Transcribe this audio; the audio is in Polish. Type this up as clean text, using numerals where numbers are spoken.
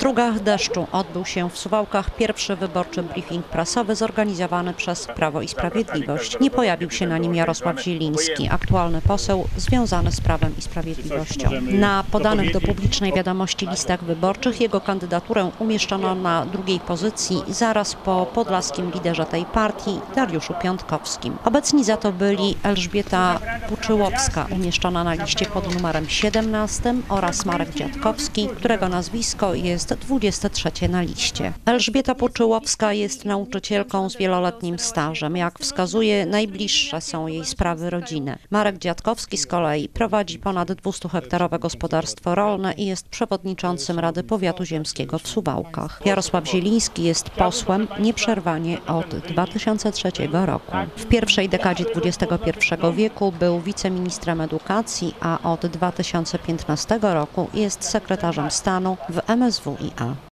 strugach deszczu odbył się w Suwałkach pierwszy wyborczy briefing prasowy zorganizowany przez Prawo i Sprawiedliwość. Nie pojawił się na nim Jarosław Zieliński, aktualny poseł związany z Prawem i Sprawiedliwością. Na podanych do publicznej wiadomości listach wyborczych jego kandydaturę umieszczono na drugiej pozycji zaraz po podlaskim liderze tej partii Dariuszu Piontkowskim. Obecni za to byli Elżbieta Puczyłowska, umieszczona na liście pod numerem 17 oraz Marek Dziadkowski, którego nazwisko jest 23 na liście. Elżbieta Puczyłowska jest nauczycielką z wieloletnim stażem. Jak wskazuje, najbliższe są jej sprawy rodzinne. Marek Dziadkowski z kolei prowadzi ponad 200-hektarowe gospodarstwo rolne i jest przewodniczącym Rady Powiatu Ziemskiego w Suwałkach. Jarosław Zieliński jest posłem nieprzerwanie od 2003 roku. W pierwszej dekadzie XXI wieku był wiceministrem edukacji, a od 2015 roku jest sekretarzem stanu w MSWiA.